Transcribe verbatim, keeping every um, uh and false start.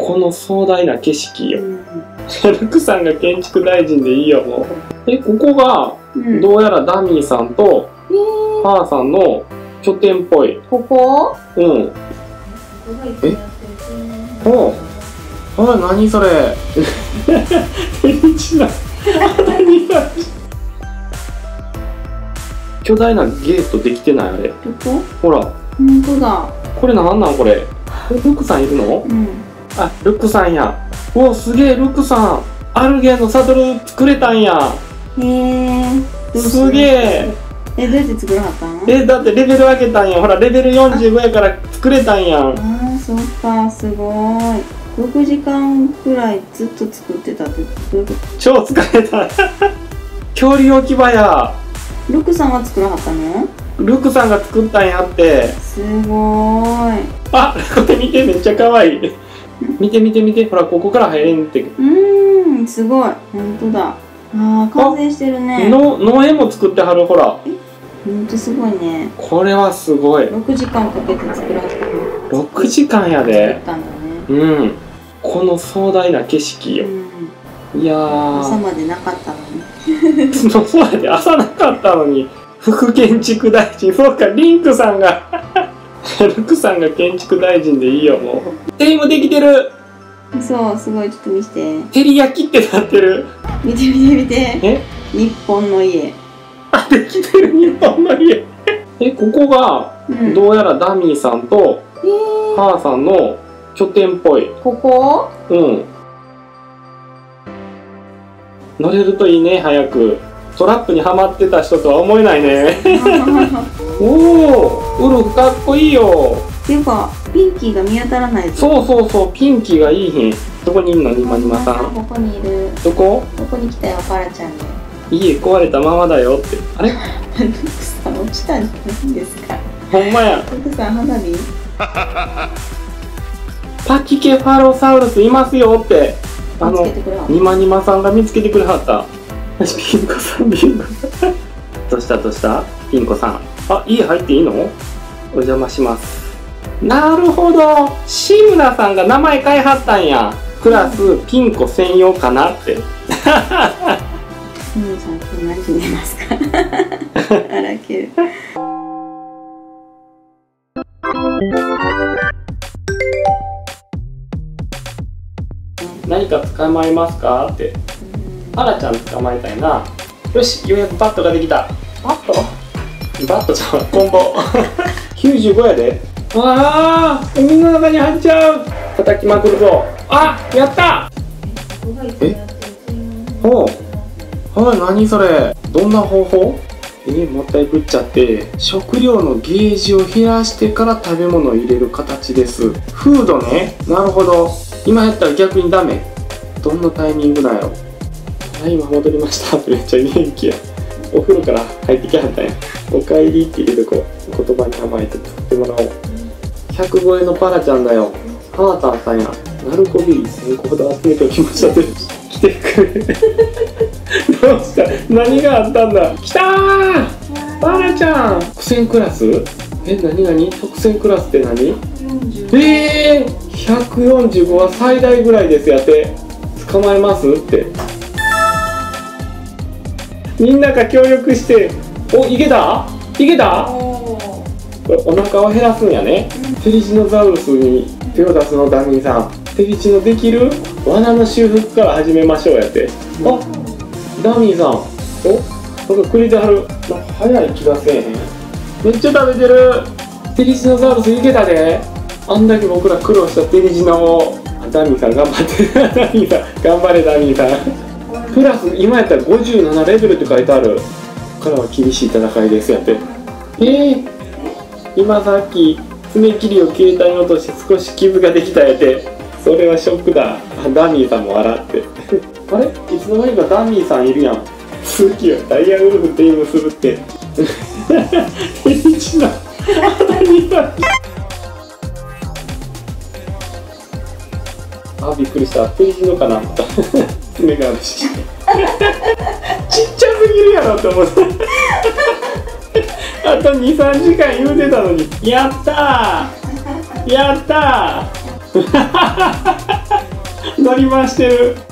この壮大な景色よ。 うん、 ルクさんが建築大臣でいいよ、もう。え、ここが、どうやらダミーさんと、ハーさんの拠点っぽい。 ここ？ うん。え？おう。あ、何それ。手道だ。何それ。巨大なゲートできてないあれ。 どこ？ ほら。 本当だ。 これなんなんこれ。ルックさんいるの？ うん。 あ、ルックさんや。お、すげえ、ルックさん。アルゲンのサドル作れたんや。 へえ。 すげえ。 え、どうやって作らはったの？ え、だってレベル上げたんや。ほら、レベルよんじゅうごやから作れたんやん。 ああ、そっか、すごい。ろくじかんくらいずっと作ってたってどういうこと？ 超疲れた。恐竜置き場や。 ルクさんが作らはったの？ ルクさんが作ったんやって。 すごーい。 あ、これ見て、めっちゃ可愛い。見て見て見て、ほら、ここから入れんって。 うーん、すごい。本当だ。ああ、完成してるね。 の農園も作ってはる、ほら。 本当すごいね。 これはすごい。 ろくじかんかけて作らはったの。 ろくじかんやで。 作ったんだね。 うん。この壮大な景色よ。 うん、 いや朝ー。 までなかったのに。 そうそうやで、朝なかったのに。副建築大臣、そうか、リンクさんが。ルクさんが建築大臣でいいよ、もう。テリもできてる。 そう、すごい。ちょっと見せて。 照り焼きってなってる。 見て見て見て。 え？ 日本の家。 あ、できてる、日本の家。え、ここが、 うん、 どうやらダミーさんと、 えー、 ハーさんの拠点っぽい。 ここ？ うん。乗れるといいね、早く。トラップにはまってた人とは思えないね。おお、ウルフかっこいいよ。 っていうか、ピンキーが見当たらないぞ。 そうそうそう、ピンキーがいいひん。どこにいるの、ニマニマさん。 ここにいる。 どこ？ ここに来たよ、パラちゃんに。 家壊れたままだよって。あれ？ ルクさん落ちたんじゃないですか。 ほんまや。 ルクさん花火？ パキケファロサウルスいますよって。あの、ニマニマさんが見つけてくれはった。ピンコさん、ピンコさん。どうしたどうしたピンコさん。あ、家入っていいの？お邪魔します。なるほど。志村さんが名前変えはったんや。クラスピンコ専用かなって。 志村さん、今日何時寝ますか？あらける。 何か捕まえますかって。パラちゃん捕まえたいな。よし、ようやくバットができた。 バット？ バットちゃんはコンボ。きゅうじゅうごやで。ああ、海の中に入っちゃう。叩きまくるぞ。あ、やった。え？ほう。はい、何それ。どんな方法？えー、もったいぶっちゃって。食料のゲージを減らしてから食べ物を入れる形です。フードね。なるほど。今やったら逆にダメ。どんなタイミングなんやろ。はい、今戻りましたってめっちゃ元気や。お風呂から入ってきはったんや。おかえりって入れとこう。言葉に甘えて作ってもらおう。ひゃく超えのパラちゃんだよ。ハーターさんや。ナルコビリせんこほど集めておきましたって。来てくれ。どうした何があったんだ。来たーパラちゃん特選クラス？え、何何特選クラスって何？えー、ひゃくよんじゅうごは最大ぐらいですやって。捕まえますって。みんなが協力して、お、いけたいけた。これお腹を減らすんやね。テリジノザウルスに手を出すのダミーさん。テリジノできる罠の修復から始めましょうやって。あ、ダミーさん。お、なんかくれてはる。早い気がせえへん。めっちゃ食べてる。テリジノザウルスいけたで。あんだけ僕ら苦労したテリジノを。ダミーさん頑張って。ダミーさん頑張れダミーさん。プラス今やったらごじゅうななレベルって書いてある。ここからは厳しい戦いですやって。えー、今さっき爪切りを携帯に落として少し傷ができたやて。それはショックだ。ダミーさんも笑って。あれいつの間にかダミーさんいるやん。次はダイヤウルフテイムするって。テリジノダミーさん。あ、びっくりした。テリジノかなと思った。爪があるし。ちっちゃすぎるやろって思って。あとに、さんじかん言うてたのに。やったーやったー乗り回してる。